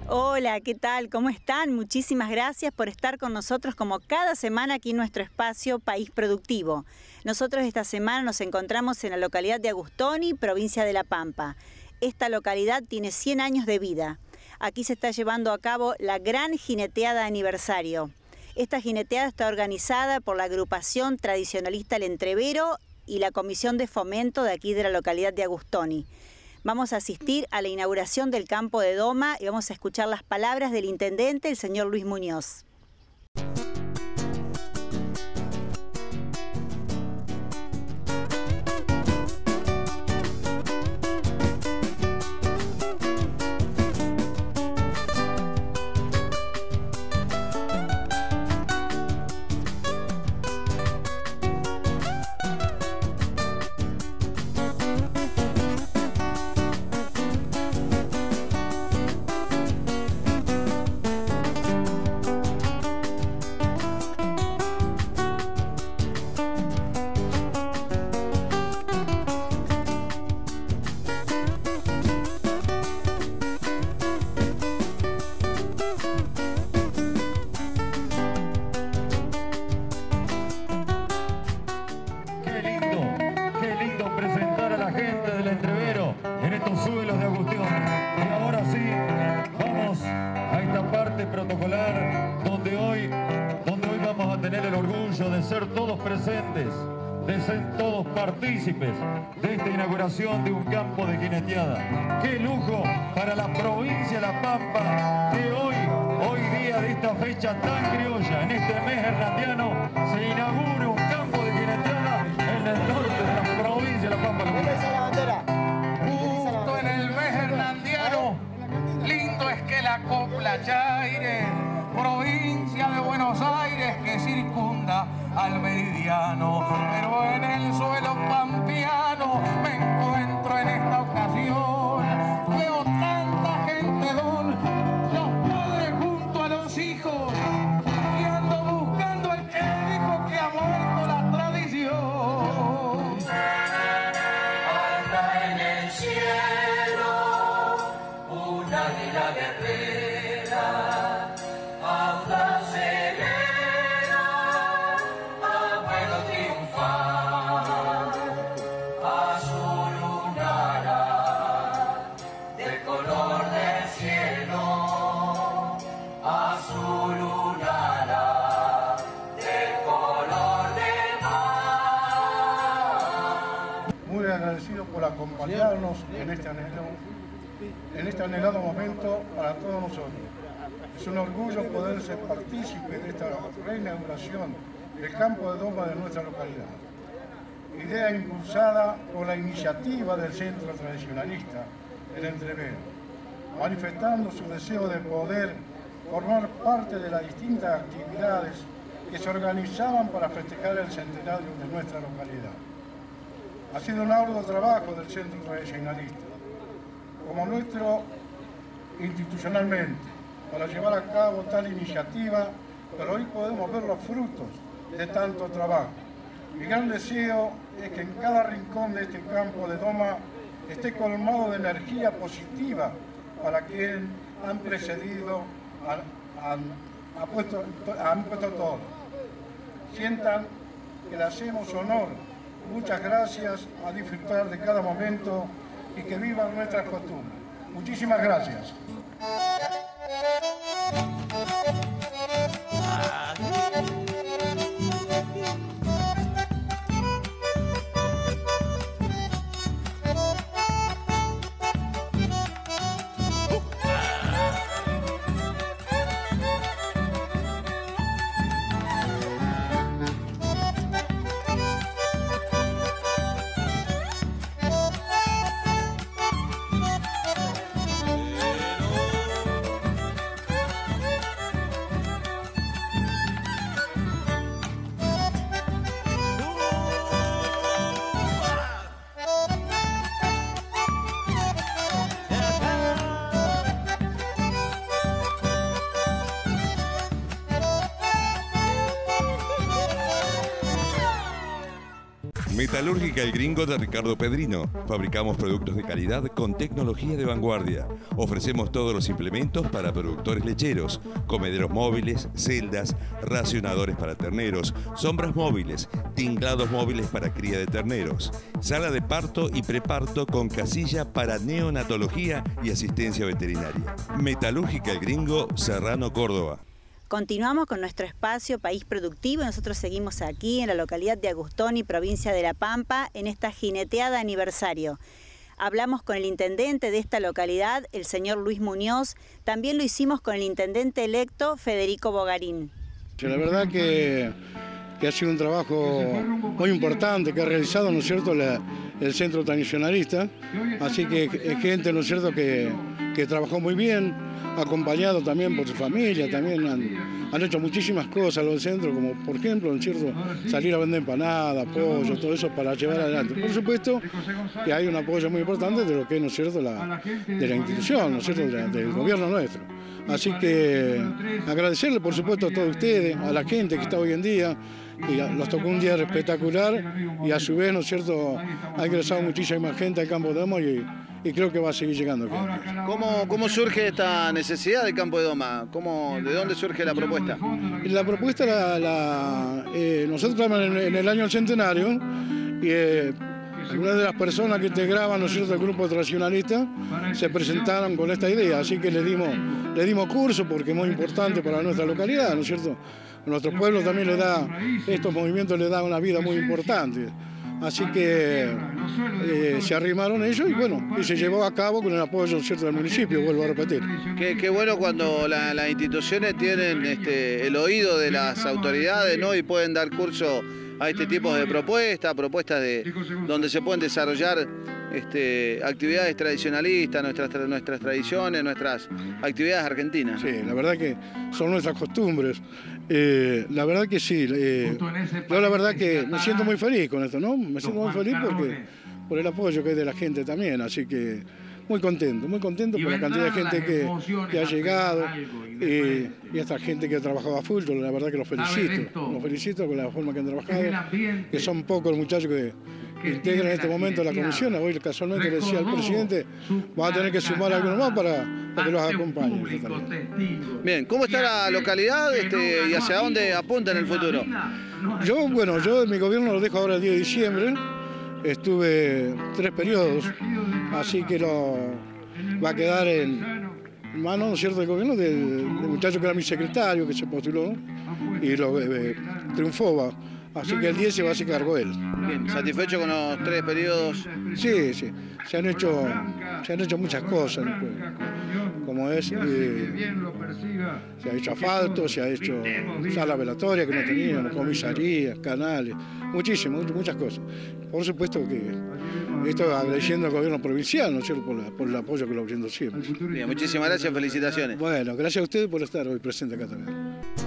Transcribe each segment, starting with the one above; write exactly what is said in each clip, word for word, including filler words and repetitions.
Hola, ¿qué tal? ¿Cómo están? Muchísimas gracias por estar con nosotros como cada semana aquí en nuestro espacio País Productivo. Nosotros esta semana nos encontramos en la localidad de Agustoni, provincia de La Pampa. Esta localidad tiene cien años de vida. Aquí se está llevando a cabo la Gran Jineteada de Aniversario. Esta jineteada está organizada por la agrupación tradicionalista El Entrevero y la Comisión de Fomento de aquí de la localidad de Agustoni. Vamos a asistir a la inauguración del campo de Doma y vamos a escuchar las palabras del intendente, el señor Luis Muñoz. Protocolar donde hoy, donde hoy vamos a tener el orgullo de ser todos presentes, de ser todos partícipes de esta inauguración de un campo de jineteada. ¡Qué lujo para la provincia de La Pampa que hoy, hoy día de esta fecha tan criolla, en este mes hernandiano, se inaugure un campo de jineteada en el norte de la provincia de La Pampa! la bandera. Justo en el mes hernandiano, lindo es que la copla Chaire, provincia de Buenos Aires que circunda al meridiano, pero en el suelo pampeano me encuentro en esta ocasión. Veo tanta gente, don, los padres junto a los hijos, y ando buscando el que dijo que ha muerto la tradición. Anda en el cielo un águila guerrera, audaz serena, abuelo triunfal, azul lunara, de color del cielo, azul lunara, de color del mar. Muy agradecido por acompañarnos en este anhelado, en este anhelado momento para todos nosotros. Es un orgullo poder ser partícipe de esta reinauguración del campo de Doma de nuestra localidad. Idea impulsada por la iniciativa del Centro Tradicionalista El Entrevero, manifestando su deseo de poder formar parte de las distintas actividades que se organizaban para festejar el centenario de nuestra localidad. Ha sido un arduo trabajo del Centro Tradicionalista, como nuestro institucionalmente, para llevar a cabo tal iniciativa, pero hoy podemos ver los frutos de tanto trabajo. Mi gran deseo es que en cada rincón de este campo de Doma esté colmado de energía positiva para quienes han precedido, han, han, han, puesto, han puesto todo. Sientan que le hacemos honor. Muchas gracias, a disfrutar de cada momento y que vivan nuestras costumbres. Muchísimas gracias. Pero Metalúrgica El Gringo de Ricardo Pedrino. Fabricamos productos de calidad con tecnología de vanguardia. Ofrecemos todos los implementos para productores lecheros, comederos móviles, celdas, racionadores para terneros, sombras móviles, tinglados móviles para cría de terneros, sala de parto y preparto con casilla para neonatología y asistencia veterinaria. Metalúrgica El Gringo, Serrano, Córdoba. Continuamos con nuestro espacio País Productivo. Nosotros seguimos aquí en la localidad de Agustoni, provincia de La Pampa, en esta jineteada aniversario. Hablamos con el intendente de esta localidad, el señor Luis Muñoz. También lo hicimos con el intendente electo, Federico Bogarín. La verdad que, que ha sido un trabajo muy importante que ha realizado, ¿no es cierto?, la, el Centro Tradicionalista. Así que es gente, ¿no es cierto?, que, que trabajó muy bien, acompañado también por su familia, también han, han hecho muchísimas cosas los del centro, como por ejemplo, ¿no es cierto?, salir a vender empanadas, pollo, todo eso para llevar adelante. Por supuesto que hay un apoyo muy importante de lo que es, ¿no es cierto?, la, de la institución, ¿no es cierto?, de la, del gobierno nuestro. Así que agradecerle, por supuesto, a todos ustedes, a la gente que está hoy en día, y nos tocó un día espectacular y a su vez, ¿no es cierto?, ha ingresado muchísima gente al Campo de Doma y, y creo que va a seguir llegando. ¿Cómo, cómo surge esta necesidad del Campo de Doma? ¿Cómo, ¿De dónde surge la propuesta? La propuesta, la, la, eh, nosotros estamos en, en el año del centenario y eh, algunas de las personas que integraban, ¿no es cierto?, el grupo tradicionalista se presentaron con esta idea, así que le dimos, le dimos curso porque es muy importante para nuestra localidad, ¿no es cierto? A nuestro pueblo también le da, estos movimientos le dan una vida muy importante. Así que eh, se arrimaron ellos y bueno, y se llevó a cabo con el apoyo, ¿cierto?, del municipio, vuelvo a repetir. Qué, qué bueno cuando la, las instituciones tienen este, el oído de las autoridades, ¿no?, y pueden dar curso a este tipo de propuestas, propuestas de, donde se pueden desarrollar este, actividades tradicionalistas, nuestras, nuestras tradiciones, nuestras actividades argentinas. Sí, la verdad que son nuestras costumbres. Eh, la verdad que sí, eh, yo la verdad que me siento muy feliz con esto, ¿no? Me siento muy feliz porque por el apoyo que hay de la gente también, así que muy contento, muy contento por la cantidad de gente que, que ha llegado eh, y esta gente que ha trabajado a full, yo la verdad que los felicito, los felicito con la forma que han trabajado, que son pocos los muchachos que, que integran en este momento la comisión. Hoy casualmente le decía al presidente, va a tener que sumar algunos más para, para que los acompañen. Bien, ¿cómo está la localidad este, y hacia dónde apunta en el futuro? Yo, bueno, yo en mi gobierno lo dejo ahora el diez de diciembre, estuve tres periodos, así que lo, va a quedar en manos, ¿no es cierto?, del gobierno del, del muchacho que era mi secretario, que se postuló y lo eh, triunfó. Así que el diez se va a hacer cargo él. Bien, ¿satisfecho con los tres periodos? Sí, sí. Se han hecho, se han hecho muchas cosas. Como es, eh, se ha hecho asfalto, se ha hecho sala velatoria que no teníamos, comisarías, canales, muchísimas, muchas cosas. Por supuesto que esto agradeciendo al gobierno provincial, ¿no es cierto?, por, la, por el apoyo que lo brinda siempre. Bien, muchísimas gracias, felicitaciones. Bueno, gracias a ustedes por estar hoy presente acá también.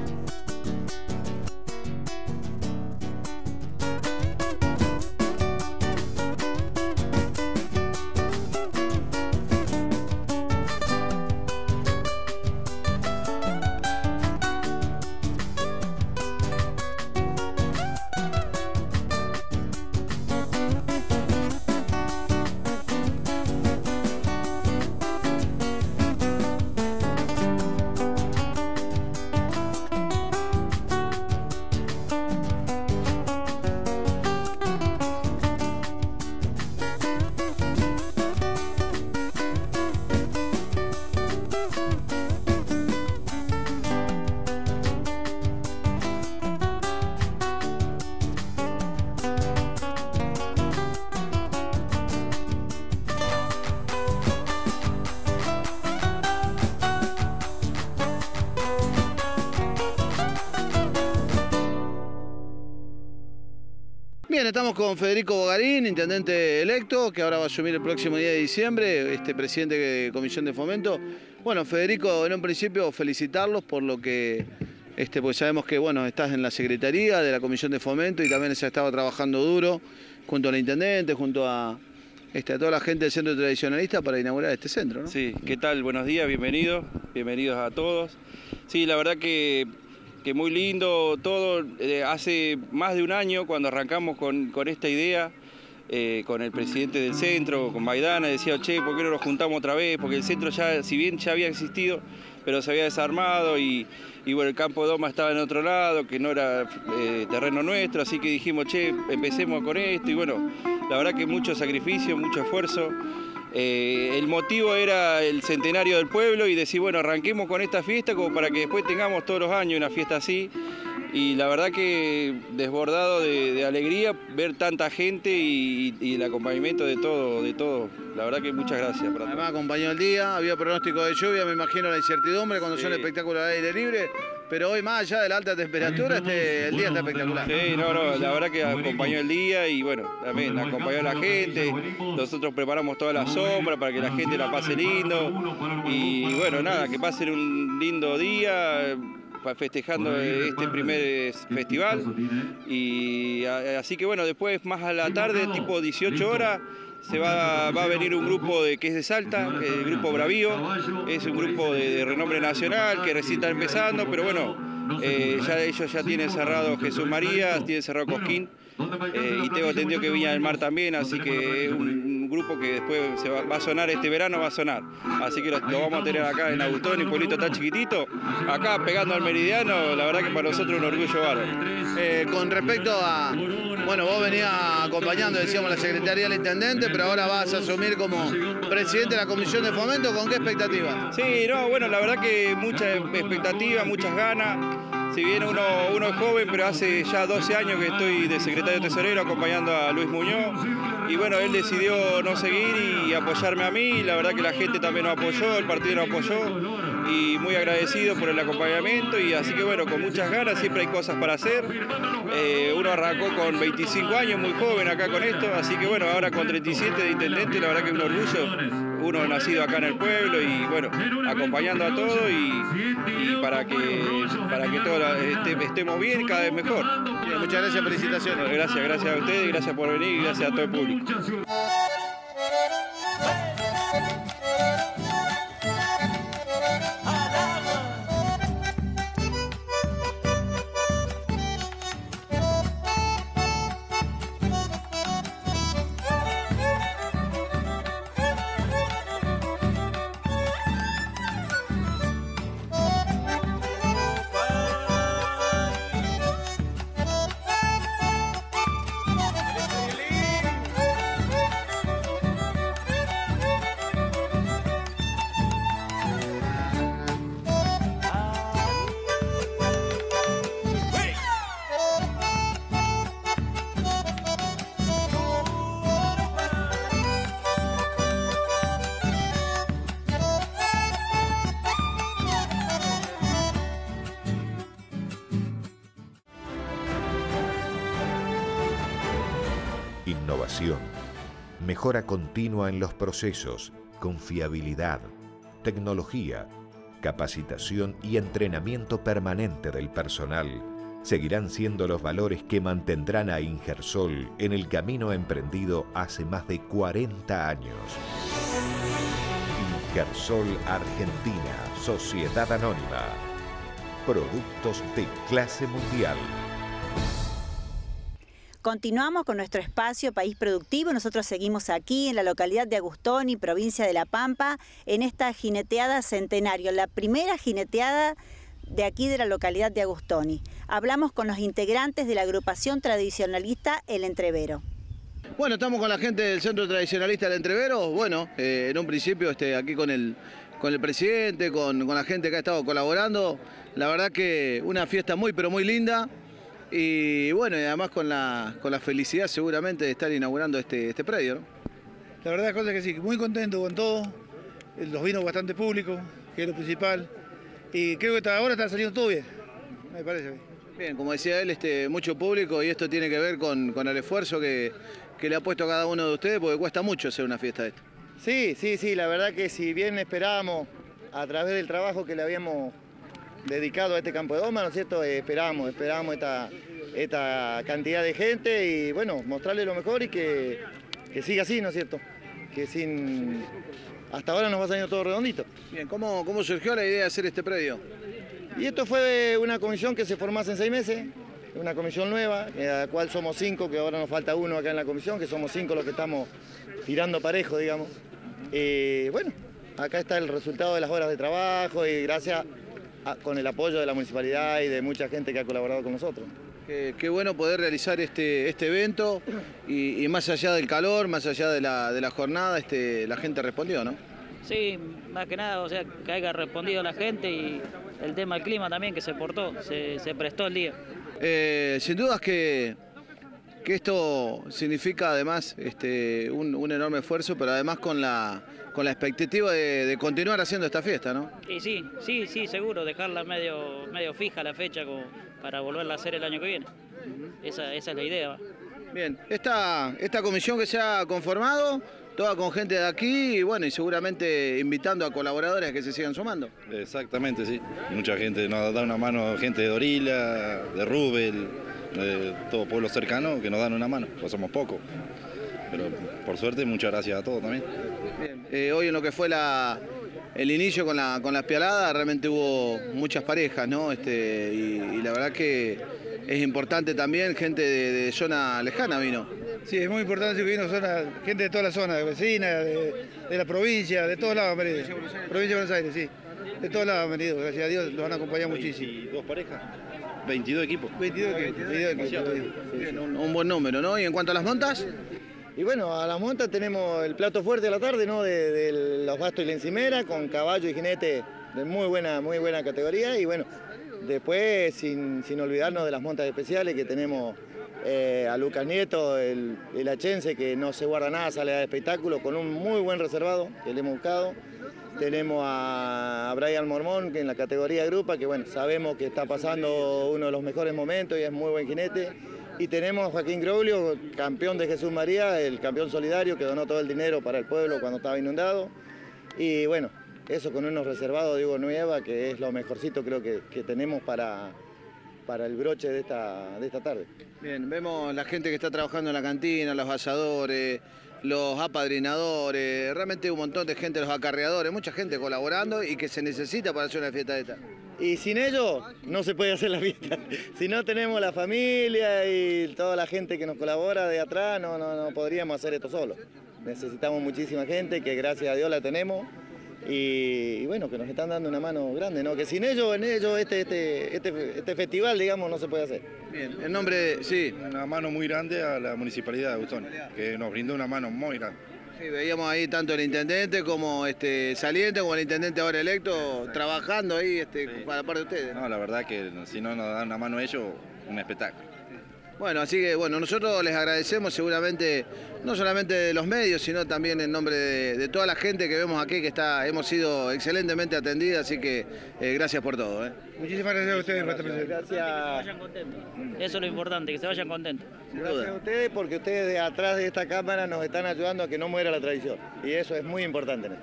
Bien, estamos con Federico Bogarín, intendente electo, que ahora va a asumir el próximo día de diciembre, este presidente de Comisión de Fomento. Bueno, Federico, en un principio felicitarlos por lo que, este, pues sabemos que bueno, estás en la Secretaría de la Comisión de Fomento y también se ha estado trabajando duro junto al intendente, junto a, este, a toda la gente del Centro Tradicionalista para inaugurar este centro, ¿no? Sí, ¿qué tal? Buenos días, bienvenidos, bienvenidos a todos. Sí, la verdad que que muy lindo todo. Eh, hace más de un año cuando arrancamos con, con esta idea, eh, con el presidente del centro, con Maidana, decía, che, ¿por qué no nos juntamos otra vez? Porque el centro ya, si bien ya había existido, pero se había desarmado y, y bueno, el campo de Doma estaba en otro lado, que no era eh, terreno nuestro, así que dijimos, che, empecemos con esto y bueno, la verdad que mucho sacrificio, mucho esfuerzo. Eh, el motivo era el centenario del pueblo y decir, bueno, arranquemos con esta fiesta como para que después tengamos todos los años una fiesta así. Y la verdad que desbordado de, de alegría ver tanta gente y, y el acompañamiento de todo, de todo. La verdad que muchas gracias. Para Además acompañó el día, había pronóstico de lluvia, me imagino la incertidumbre cuando sí. son espectáculos al aire libre. Pero hoy, más allá de la alta temperatura, este, el día está espectacular. Sí, no, no, la verdad que acompañó el día y bueno, también acompañó a la gente. Nosotros preparamos toda la sombra para que la gente la pase lindo. Y bueno, nada, que pasen un lindo día festejando este primer festival. Y así que bueno, después más a la tarde, tipo dieciocho horas, se va, va a venir un grupo de, que es de Salta, el grupo Bravío, es un grupo de, de renombre nacional que recién está empezando, pero bueno, eh, ya ellos ya tienen cerrado Jesús María, tienen cerrado Cosquín, eh, y tengo entendido que Viña del Mar también, así que es un, un grupo que después se va, va a sonar este verano, va a sonar, así que lo, lo vamos a tener acá en Agustoni, un pueblito tan chiquitito, acá pegando al meridiano, la verdad que para nosotros es un orgullo bárbaro. Eh, con respecto a, bueno, vos venías acompañando, decíamos, la Secretaría del Intendente, pero ahora vas a asumir como presidente de la Comisión de Fomento, ¿con qué expectativa? Sí, no, bueno, la verdad que mucha expectativa, muchas ganas. Si bien uno, uno es joven, pero hace ya doce años que estoy de secretario tesorero acompañando a Luis Muñoz. Y bueno, él decidió no seguir y apoyarme a mí. La verdad que la gente también nos apoyó, el partido nos apoyó. Y muy agradecido por el acompañamiento. Y así que bueno, con muchas ganas, siempre hay cosas para hacer. Eh, uno arrancó con veinticinco años, muy joven acá con esto. Así que bueno, ahora con treinta y siete de intendente, la verdad que es un orgullo. Uno nacido acá en el pueblo y bueno, acompañando a todo y, y para que para que todos estemos bien, cada vez mejor. Bien, muchas gracias, felicitaciones. Gracias, gracias a ustedes, gracias por venir y gracias a todo el público. Innovación, mejora continua en los procesos, confiabilidad, tecnología, capacitación y entrenamiento permanente del personal seguirán siendo los valores que mantendrán a Ingersol en el camino emprendido hace más de cuarenta años. Ingersol Argentina, Sociedad Anónima. Productos de clase mundial. Continuamos con nuestro espacio País Productivo. Nosotros seguimos aquí en la localidad de Agustoni, provincia de La Pampa, en esta jineteada centenario, la primera jineteada de aquí de la localidad de Agustoni. Hablamos con los integrantes de la agrupación tradicionalista El Entrevero. Bueno, estamos con la gente del Centro Tradicionalista El Entrevero. Bueno, eh, en un principio este, aquí con el, con el presidente, con, con la gente que ha estado colaborando. La verdad que una fiesta muy, pero muy linda. Y bueno, y además con la, con la felicidad seguramente de estar inaugurando este, este predio, ¿no? La verdad es que sí, muy contento con todo, los vinos bastante públicos, que es lo principal, y creo que hasta ahora está saliendo todo bien, me parece. Bien, como decía él, este, mucho público y esto tiene que ver con, con el esfuerzo que, que le ha puesto a cada uno de ustedes, porque cuesta mucho hacer una fiesta de esto. Sí, sí, sí, la verdad que si bien esperábamos a través del trabajo que le habíamos dedicado a este campo de Doma, ¿no es cierto? Esperamos, esperamos esta, esta cantidad de gente y bueno, mostrarle lo mejor y que, que siga así, ¿no es cierto? Que sin... hasta ahora nos va saliendo todo redondito. Bien, ¿cómo, cómo surgió la idea de hacer este predio? Y esto fue una comisión que se formó hace seis meses, una comisión nueva, de la cual somos cinco, que ahora nos falta uno acá en la comisión, que somos cinco los que estamos tirando parejo, digamos. Y bueno, acá está el resultado de las horas de trabajo y gracias a, con el apoyo de la municipalidad y de mucha gente que ha colaborado con nosotros. Qué, qué bueno poder realizar este, este evento y, y más allá del calor, más allá de la, de la jornada, este, la gente respondió, ¿no? Sí, más que nada, o sea, que haya respondido la gente y el tema del clima también, que se portó, se, se prestó el día. Eh, sin dudas que, que esto significa además este, un, un enorme esfuerzo, pero además con la, con la expectativa de, de continuar haciendo esta fiesta, ¿no? Y sí, sí, sí, seguro, dejarla medio, medio fija la fecha como para volverla a hacer el año que viene. Esa, esa es la idea. Bien, esta, esta comisión que se ha conformado, toda con gente de aquí y bueno, y seguramente invitando a colaboradores que se sigan sumando. Exactamente, sí. Mucha gente nos da una mano, gente de Dorila, de Rubel, de todo pueblo cercano que nos dan una mano, pues somos pocos. Pero por suerte, muchas gracias a todos también. Bien. Eh, hoy en lo que fue la, el inicio con la, con la espialada, realmente hubo muchas parejas, ¿no? Este, y, y la verdad que es importante también, gente de, de zona lejana vino. Sí, es muy importante que vino zona, gente de toda la zona, vecina, de, de la provincia, de todos lados han venido. Provincia de Buenos Aires, sí. De todos lados han venido, gracias a Dios, los han acompañado muchísimo. ¿veintidós parejas? veintidós equipos. veintidós equipos. veintidós equipos. Bien, un, un buen número, ¿no? Y en cuanto a las montas. Y bueno, a las montas tenemos el plato fuerte de la tarde, ¿no? De, de los bastos y la encimera, con caballo y jinete de muy buena, muy buena categoría. Y bueno, después sin, sin olvidarnos de las montas especiales que tenemos eh, a Lucas Nieto, el, el achense, que no se guarda nada, sale de espectáculo, con un muy buen reservado que le hemos buscado. Tenemos a, a Brian Mormón, que en la categoría grupa, que bueno, sabemos que está pasando uno de los mejores momentos y es muy buen jinete. Y tenemos a Joaquín Groglio, campeón de Jesús María, el campeón solidario que donó todo el dinero para el pueblo cuando estaba inundado. Y bueno, eso con unos reservados de Hugo Nueva, que es lo mejorcito creo que, que tenemos para, para el broche de esta, de esta tarde. Bien, vemos la gente que está trabajando en la cantina, los asadores, los apadrinadores, realmente un montón de gente, los acarreadores, mucha gente colaborando y que se necesita para hacer una fiesta de esta. Y sin ellos no se puede hacer la fiesta. Si no tenemos la familia y toda la gente que nos colabora de atrás, no, no, no podríamos hacer esto solo. Necesitamos muchísima gente, que gracias a Dios la tenemos. Y, y bueno, que nos están dando una mano grande, ¿no? Que sin ellos, en ellos, este, este, este, este festival, digamos, no se puede hacer. Bien, en nombre de, sí. Una mano muy grande a la Municipalidad de Agustoni, que nos brindó una mano muy grande. Sí, veíamos ahí tanto el intendente como este saliente, como el intendente ahora electo, trabajando ahí este, sí. Para parte de ustedes. No, la verdad que si no nos dan una mano ellos, un espectáculo. Bueno, así que bueno, nosotros les agradecemos seguramente, no solamente de los medios, sino también en nombre de, de toda la gente que vemos aquí, que está, hemos sido excelentemente atendida, así que eh, gracias por todo. ¿eh? Muchísimas gracias a ustedes por esta presencia. Gracias. Que se vayan contentos. Eso es lo importante, que se vayan contentos. Gracias a ustedes, porque ustedes de atrás de esta cámara nos están ayudando a que no muera la tradición. Y eso es muy importante en esto.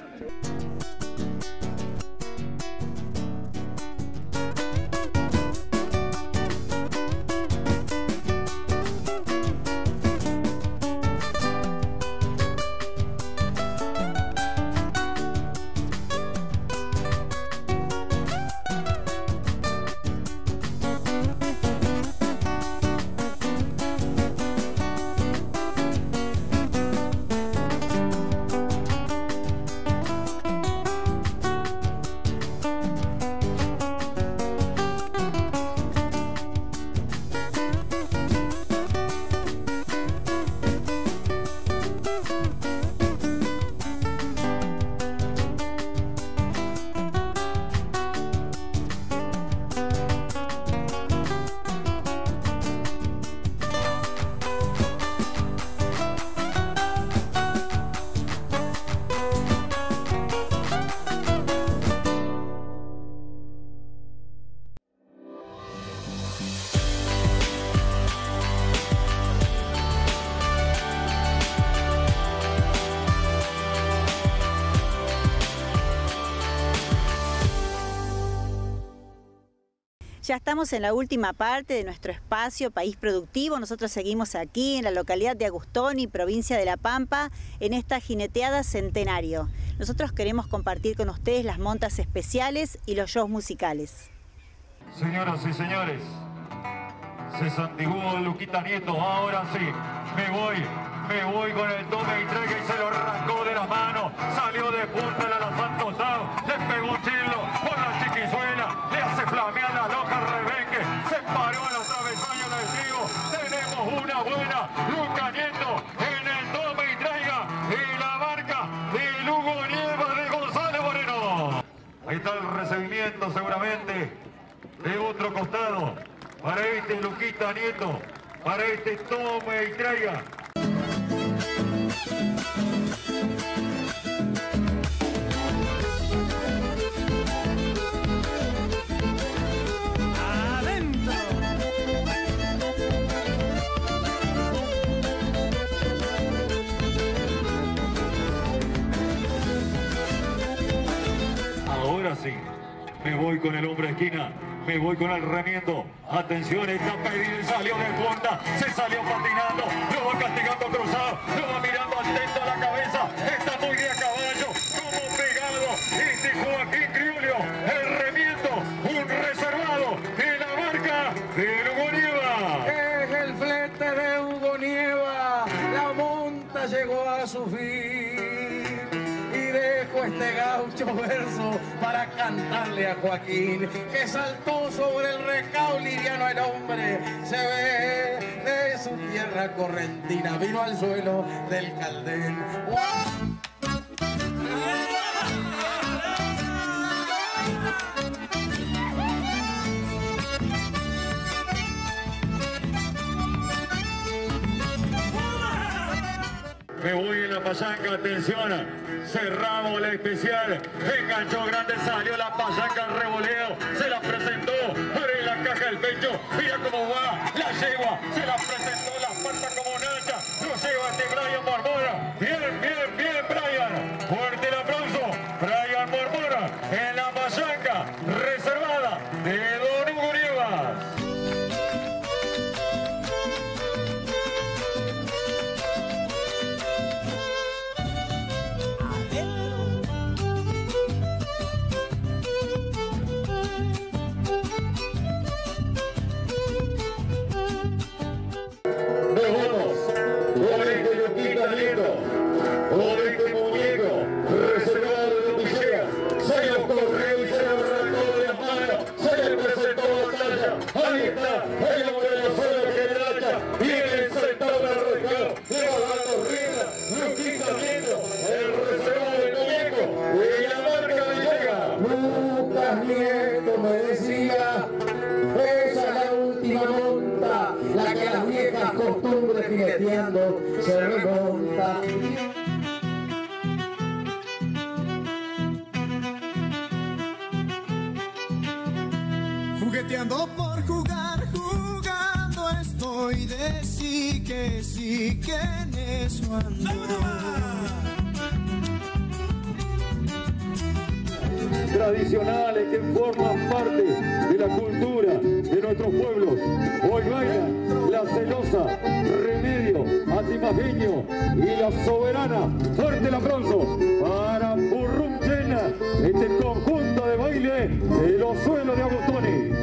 Ya estamos en la última parte de nuestro espacio País Productivo. Nosotros seguimos aquí en la localidad de Agustoni, provincia de La Pampa, en esta jineteada centenario. Nosotros queremos compartir con ustedes las montas especiales y los shows musicales. Señoras y señores, se santiguó Luquita Nieto, ahora sí, me voy, me voy con el tome y traiga y se lo arrancó de las manos, salió de punta el alazán tostado, le pegó un chirlo con la chiquizuela, le hace flamear la loja rebenque, se paró en los travesaños del trigo, tenemos una buena, Luca Nieto en el tome y traiga y la marca de Lugo Nieva de González Moreno. Ahí está el recibimiento seguramente de otro costado, para este Luquita Nieto, para este tome y traiga. Ahora sí, me voy con el hombre de esquina. Me voy con el remiendo. Atención, está pedido y salió de punta. Se salió patinando. Lo va castigando cruzado. Lo va mirando atento a la cabeza. Está muy de a caballo. Como pegado. Este Joaquín Criolio. El remiendo. Un reservado. De la marca de Hugo Nieva. Es el flete de Hugo Nieva. La monta llegó a su fin. Dejo este gaucho verso para cantarle a Joaquín, que saltó sobre el recao liviano el hombre, se ve de su tierra correntina, vino al suelo del Caldén. Me voy en la payanca, atención, cerramos la especial, enganchó grande, salió la payanca al revoleo, se la presentó, abre la caja del pecho, mira cómo va, la yegua, se la presentó, la falta como Nacha, lo lleva este Brian Mormora, bien, bien, bien Brian, fuerte el aplauso, Brian Mormora en la payanca reservada de Don Hugo Nieva. Por este muñeco reservado de Villegas, se lo corrió y se lo arrancó de las manos, se le presentó batalla, ahí está, el hombre de los suelos que le hacha, viene sentado en el recado, le va dando rienda, Luquita Nieto, el reservado del muñeco, y la marca Villegas. Lucas Nieto me decía, esa es la última monta, la que las viejas costumbres jineteando se remonta. Jugueteando por jugar, jugando estoy de sí que sí que en eso ando. Tradicionales que forman parte de la cultura de nuestros pueblos. Hoy bailan La Celosa, Remedio, Atimajeño y La Soberana. Fuerte el aplauso para Burrum Llena, este conjunto de baile de los suelos de Agustoni.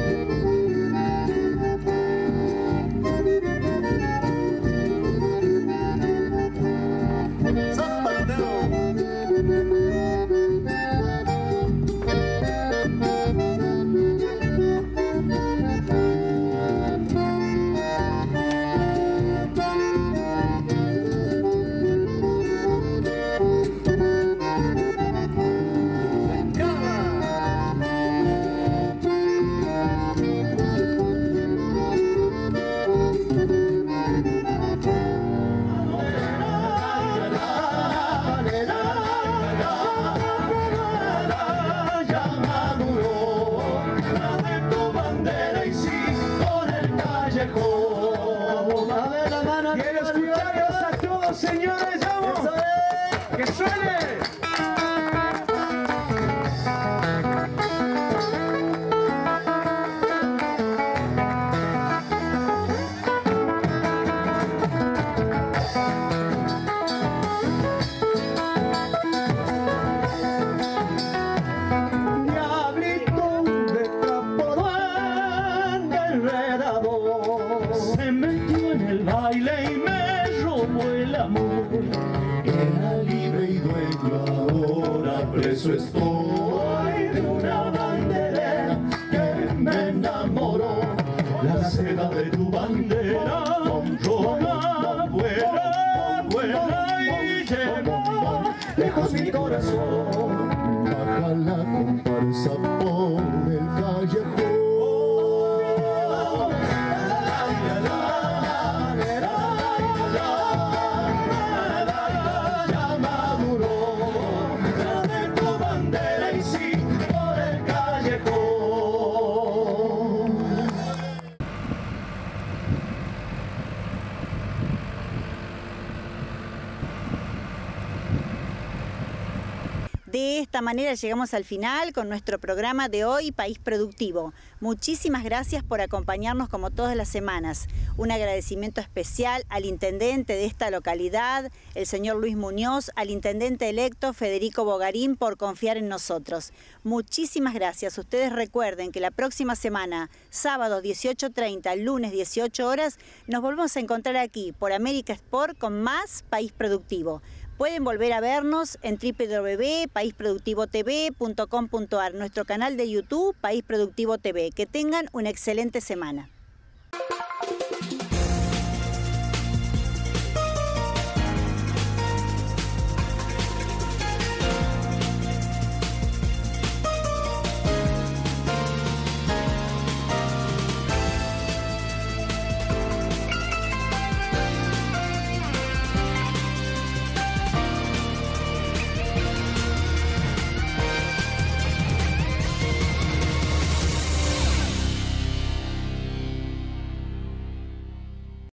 me enamoró. La seda de tu bandera, roja, vuela, vuela y lleva lejos mi corazón. Baja la comparsa por el callejón. Ya maduró la de tu bandera y sí, por el callejón. De esta manera llegamos al final con nuestro programa de hoy, País Productivo. Muchísimas gracias por acompañarnos como todas las semanas. Un agradecimiento especial al intendente de esta localidad, el señor Luis Muñoz, al intendente electo Federico Bogarín por confiar en nosotros. Muchísimas gracias. Ustedes recuerden que la próxima semana, sábado dieciocho treinta, lunes dieciocho horas, nos volvemos a encontrar aquí por América Sport con más País Productivo. Pueden volver a vernos en w w w punto país productivo t v punto com punto a r, nuestro canal de YouTube País Productivo T V. Que tengan una excelente semana.